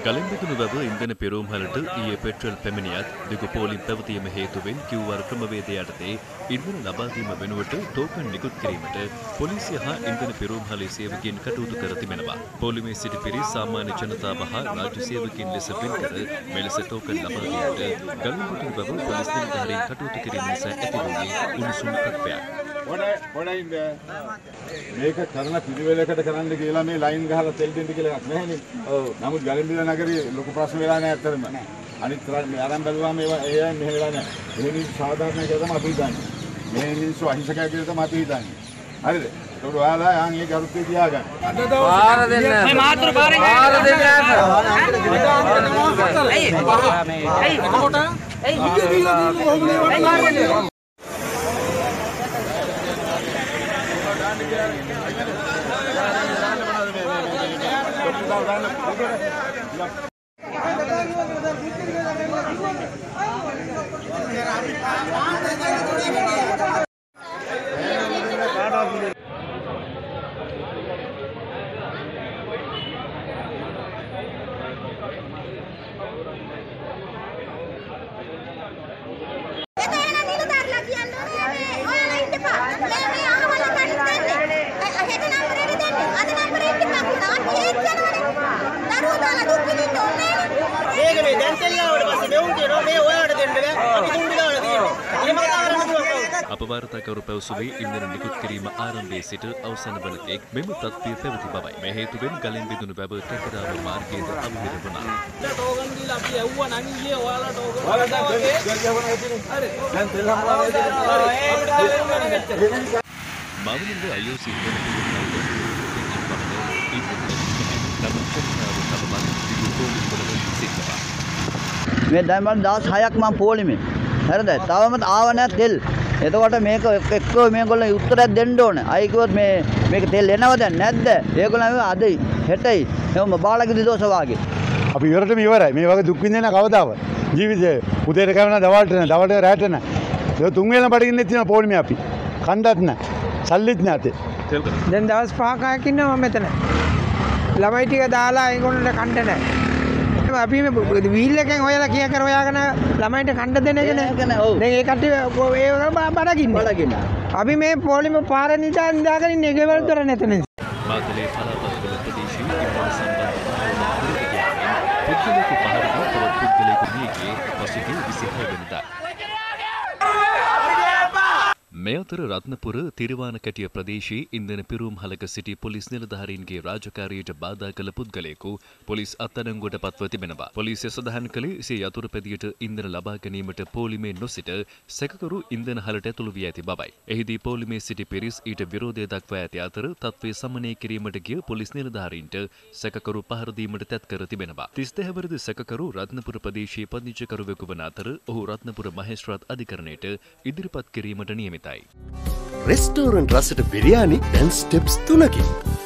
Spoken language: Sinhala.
ගලින්බිදුණු බව ඉන්ධන පෙරෝම්හලට ඊයේ පෙට්‍රල් පැමිණියත් දිගු පෝලිම් පැවතීම හේතුවෙන් QR ක්‍රමවේදය යටතේ ඉන්ධන ලබා දීම වෙනුවට ටෝකන් නිකුත් කිරීමට පොලිසිය හා ඉන්ධන පෙරෝම්හලේ සේවකයන් කටයුතු කර තිබෙනවා. පොලිමේ සිටි පිරිස් සාමාන්‍ය ජනතාව හා රාජ්‍ය සේවකයන් ලෙස වෙන්කර මෙලෙස ටෝකන් ලබා දීමට ගලින්බිදුණු බව පොලිස් නිලධාරීන් කටයුතු කිරීම නිසා ඇතිවුණේ උණුසුම් තත්ත්වයක්. මේක කරන පිළිවෙලකට කරන්න කියලා මේ ලයින් ගහලා තෙල් දෙන්න කියලා එකක් නැහැනේ. ඔව්. නමුත් ගලින්බිල නගරේ ලොකු ප්‍රශ්න වෙලා නැහැ අත්‍තරම. අනිත් මේ ආරම්භ බැලුවාම ඒවා ඒ මෙහෙ වෙලා නැහැ. මේ මිනිස්සු සාධාරණ කියලා තමයි අපි හිතන්නේ. මේ මිනිස්සු අහිංසකයි කියලා තමයි අපි හිතන්නේ. හරිද? ඒක ඔයාලා යන් ඒ ගරුත්වය තියාගන්න. පාර දෙන්න. මේ මාතෘ පාරේ පාර දෙන්න. ඇයි? ඇයි? එතකොට ඇයි? අපවාර්තාකරු පැවසුවේ ඉන්ධන නිකුත් කිරීම ආරම්භයේ සිට අවසන් වන තෙක් මෙම තත්ත්වය පැවති බවයි. මේ හේතුවෙන් ගලින්බිදුණු බව ටෙකරාව මාර්ගයේද අවහිර වුණා. ටෝකන් දීලා අපි ඇව්වා නම් ඊයේ ඔයාලා ටෝකන් මාවලින්ද IOC මේ දැන් මම දවස් 6ක් මම පොලිමේ. හරිද? තවම ආව නැහැ තෙල්. එතකොට මේක එක්ක මේගොල්ලෝ උත්තරයක් දෙන්න ඕනේ. අය කිව්වොත් මේක තෙල් එනවද නැද්ද? ඒගොල්ලෝ අදයි හෙටයි එහම බාලගේ දෝෂ වාගේ. අපි ඉවරටම ඉවරයි. මේ වගේ දුක් විඳින්න කවදාවත්. ජීවිතේ උදේට කවන දවල්ට නෑ. දවල්ට රැට නෑ. ඒක තුන් වේලම බඩගින්නේ තියෙන පොලිමේ අපි. කණ්ඩත් නෑ. සල්ලිත් නැතේ. දැන් දවස් 5ක් ඉන්නවා මම මෙතන. ළමයි ටික දාලා ඒගොල්ලන්ට කණ්ඩ නැහැ. අපි මේ වීල් එකෙන් හොයලා කියා කර හොයාගෙන ළමයින්ට කණ්ඩ දෙන එක නේ. දැන් ඒ කට්ටිය ඒ බඩගින්න. අපි මේ පොලිම පාර නිදාගෙන ඉන්නේ ගෙවල් දොර නැතන. මාතලේ පලාපත්වල ප්‍රදේශයේ ඉන්න සම්බන්ධ පුද්ගලික පහරක තවත් පුද්ගලික නියගේ පසුගිය 26 වෙනිදා මේ අතර රත්නපුර තිරුවානකැටිය ප්‍රදේශයේ ඉන්ධන පිරූම්හලක සිටි පොලිස් නිලධාරීන්ගේ රාජකාරියට බාධා කළ පුද්ගලයෙකු පොලිස් අත්අඩංගුවට පත්ව තිබෙනවා. පොලිසිය සඳහන් කළේ සිය යතුරුපැදියට ඉන්ධන ලබා ගැනීමට පොලිමේ නොසිට සැකකරු ඉන්ධන හලට ඇතුළු වී ඇති බවයි. එහිදී පොලිමේ සිටි පිරිස් ඊට විරෝධය දක්වා ඇති අතර තත්ත්වය සමනය කිරීමට ගිය පොලිස් නිලධාරීන්ට සැකකරු පහර දීමට තැත් කර තිබෙනවා. 33 වසරේ සැකකරු රත්නපුර ප්‍රදේශයේ පදිංචිකරුවෙකු වන අතර ඔහු රත්නපුර මහේස්ත්‍රාත් අධිකරණයට ඉදිරිපත් කිරීමට නියමිතයි. රෙස්ටෝරන්ට් රසට බිරියානි දැන් ස්ටෙප්ස් 3කින්